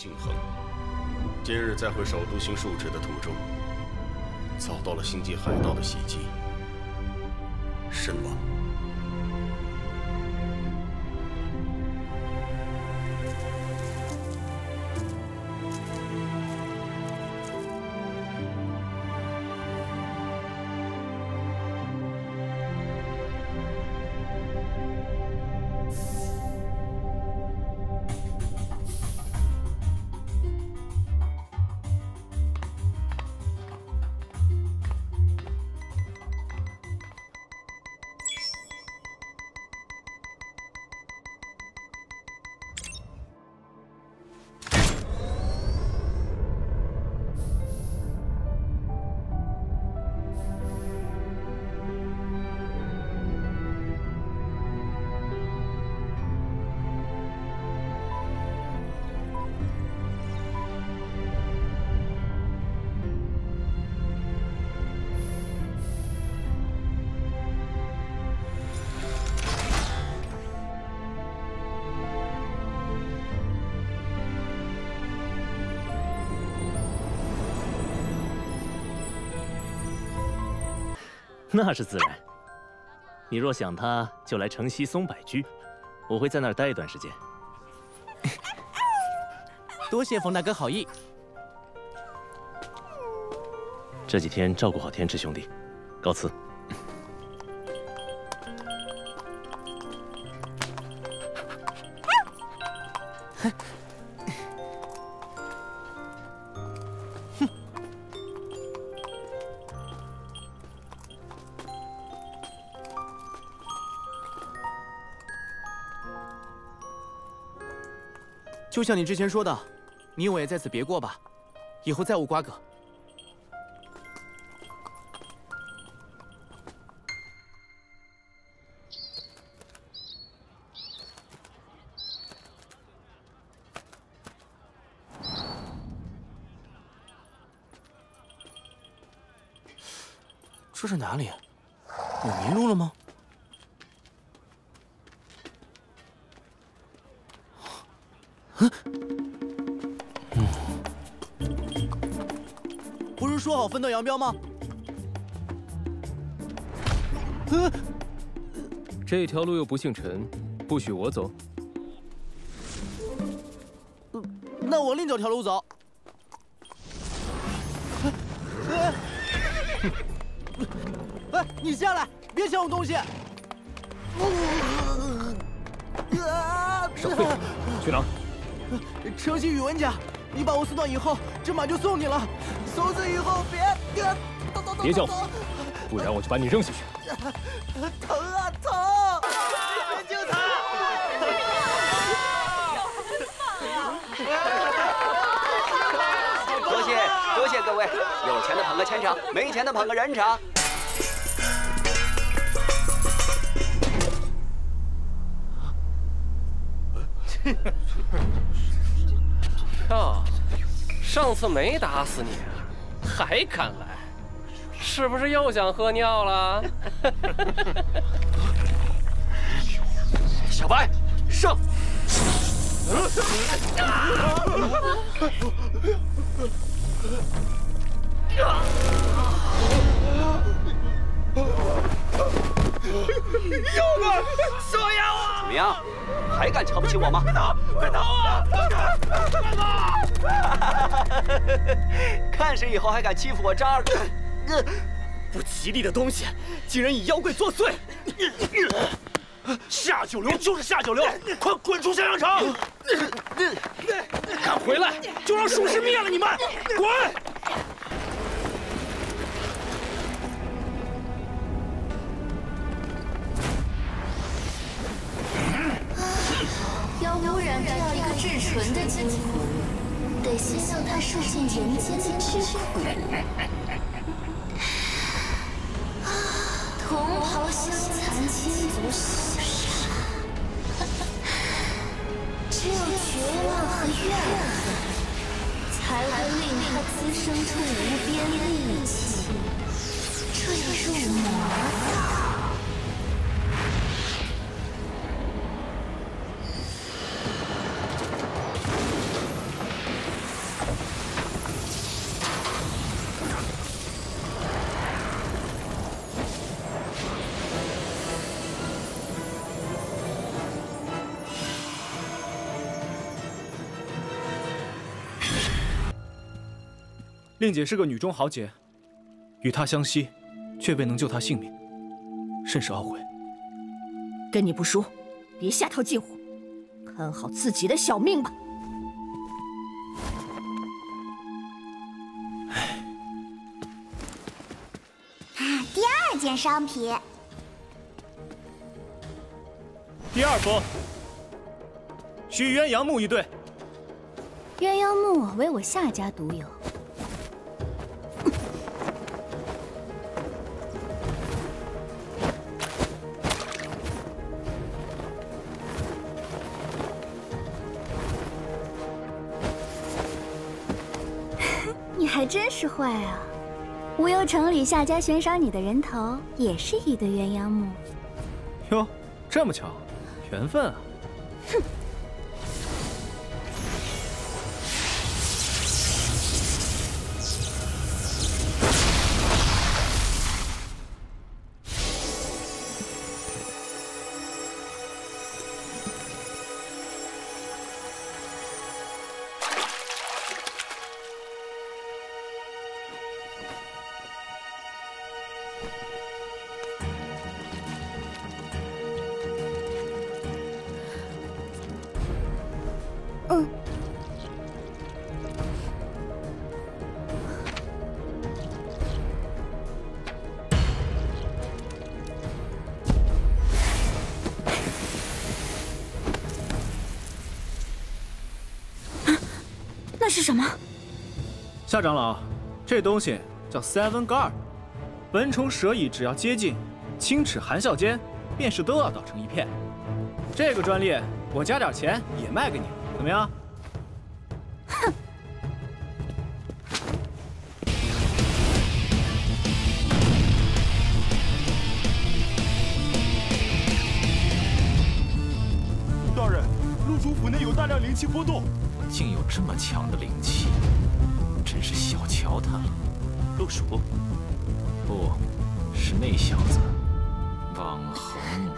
庆恒，今日在回首都行述职的途中，遭到了星际海盗的袭击，身亡。 那是自然。你若想他，就来城西松柏居，我会在那儿待一段时间。 多谢冯大哥好意。 这几天照顾好天池兄弟，告辞。 就像你之前说的，你我也在此别过吧，以后再无瓜葛。这是哪里？我迷路了吗？ 不是说好分道扬镳吗？ 这条路又不姓陈，不许我走。 那我另找条路走。哎，你下来，别抢我东西！ 少废话，去哪？ 城西宇文家，你把我送到以后，这马就送你了。从此以后别叫我，不然我就把你扔下去。 疼啊疼！救他！ 多谢各位，有钱的捧个钱场，没钱的捧个人场。 哟，上次没打死你，还敢来？是不是又想喝尿了？ 小白，上！ 有个收押我！ 怎么样，还敢瞧不起我吗？ 快逃啊！快跑！ 看谁以后还敢欺负我渣儿！ 不吉利的东西，竟然以妖怪作祟！下九流就是下九流，快滚出襄阳城！敢回来，就让术士灭了你们！滚！ 要污染这样一个至纯的精魂，得先让它受尽人间的之苦。同袍相残，亲族厮杀，只有绝望和怨恨，才会令他滋生出无边戾气。这要入魔道。 令姐是个女中豪杰，与她相惜，却未能救她性命，甚是懊悔。 跟你不熟，别瞎套近乎，看好自己的小命吧。 第2件商品。 第2封，需鸳鸯木一对。 鸳鸯木为我夏家独有。你还真是坏啊！无忧城里夏家悬赏你的人头也是一对鸳鸯木。 哟，这么巧，缘分啊！ 哼。那是什么？ 夏长老，这东西叫 Seven Guard， 蚊虫蛇蚁只要接近，轻齿含笑间，便是都要倒成一片。这个专利我加点钱也卖给你，怎么样？ 哼！ 大人，陆主府内有大量灵气波动。 竟有这么强的灵气，真是小瞧他了。 陆蜀， 不是那小子，王恒。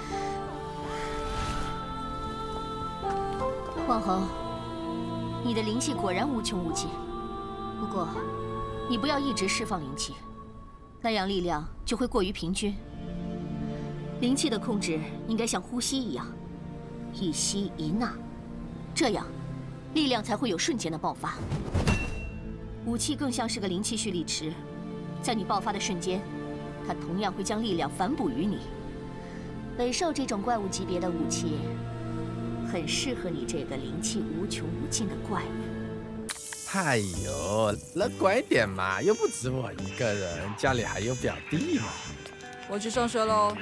王恒，你的灵气果然无穷无尽。不过，你不要一直释放灵气，那样力量就会过于平均。灵气的控制应该像呼吸一样，一吸一纳，这样。力量才会有瞬间的爆发。武器更像是个灵气蓄力池，在你爆发的瞬间，它同样会将力量反哺于你。尾兽这种怪物级别的武器，很适合你这个灵气无穷无尽的怪物。 哎呦，乐观点嘛，又不止我一个人，家里还有表弟嘛。 我去上学喽。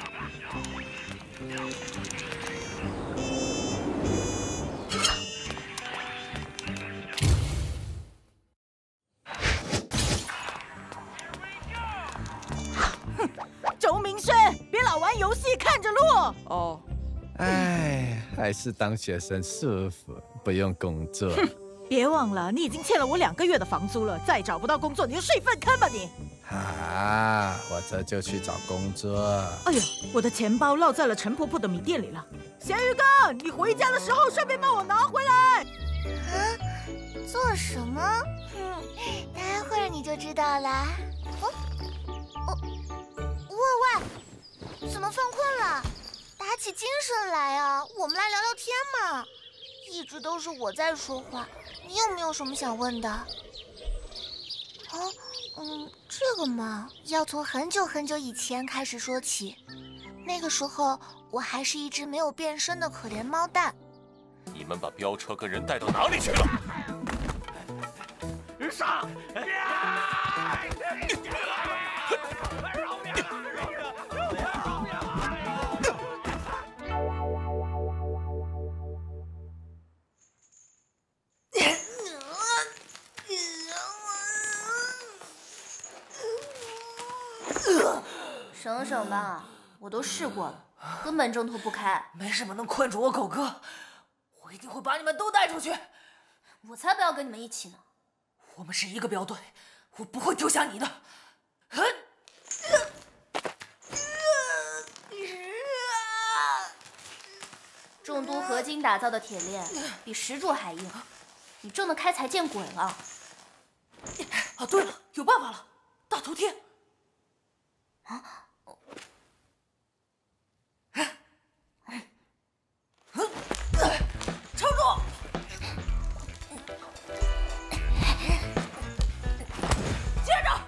周明轩，别老玩游戏，看着路。 哦。 哎，还是当学生舒服，不用工作。 别忘了，你已经欠了我2个月的房租了，再找不到工作，你就睡粪坑吧你！ 啊，我这就去找工作。 哎呦，我的钱包落在了陈婆婆的米店里了。咸鱼哥，你回家的时候顺便帮我拿回来。 啊？做什么？待会儿你就知道了。喂，怎么犯困了？打起精神来啊！我们来聊聊天嘛。一直都是我在说话，你有没有什么想问的？这个嘛，要从很久很久以前开始说起。那个时候，我还是一只没有变身的可怜猫蛋。 你们把飙车跟人带到哪里去了？ 杀！ 省省吧，我都试过了，根本挣脱不开。 没什么能困住我狗哥，我一定会把你们都带出去。 我才不要跟你们一起呢。 我们是一个标队，我不会丢下你的。 重度合金打造的铁链比石柱还硬，你挣得开才见鬼了。 啊，对了，有办法了，大头贴。啊！撑住！接着！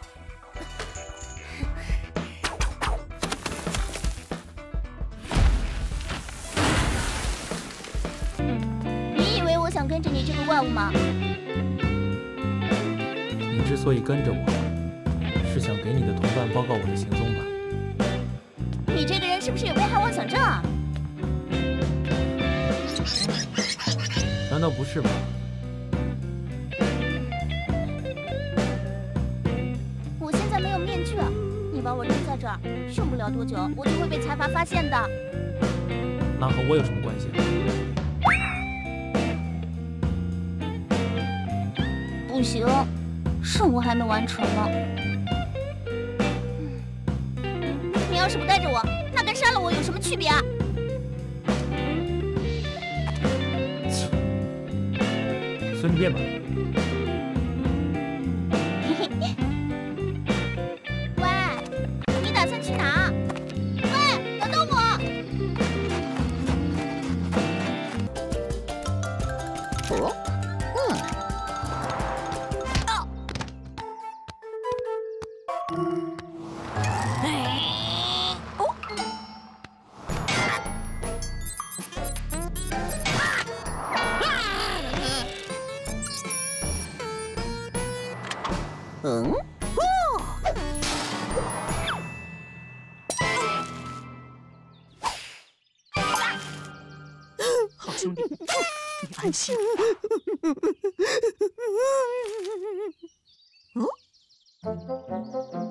你以为我想跟着你这个怪物吗？ 你之所以跟着我，是想给你的同伴报告我的行踪吧？ 你这个人是不是有被害妄想症啊？ 难道不是吗？ 我现在没有面具，你把我扔在这儿，用不了多久我就会被财阀发现的。 那和我有什么关系？ 不行，任务还没完成呢。你要是不带着我，那跟杀了我有什么区别啊？ 随你便吧。 喂，你打算去哪？喂，等等我！ 好兄弟，你安心。 嗯。